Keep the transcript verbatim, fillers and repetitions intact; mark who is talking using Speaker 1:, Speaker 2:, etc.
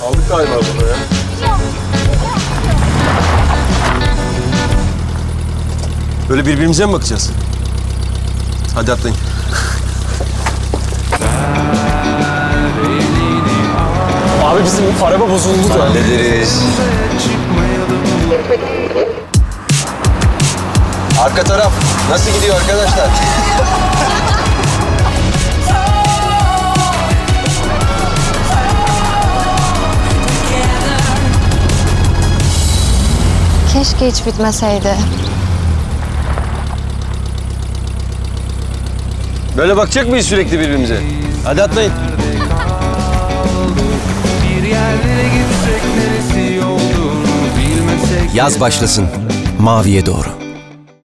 Speaker 1: Aldık galiba bunu ya. Böyle birbirimize mi bakacağız? Hadi atlayın. Abi bizim araba bozuldu da.
Speaker 2: Hallederiz. Arka taraf nasıl gidiyor arkadaşlar?
Speaker 3: Keşke hiç bitmeseydi.
Speaker 1: Böyle bakacak mıyız sürekli birbirimize? Hadi atlayın.
Speaker 4: Yaz başlasın, maviye doğru.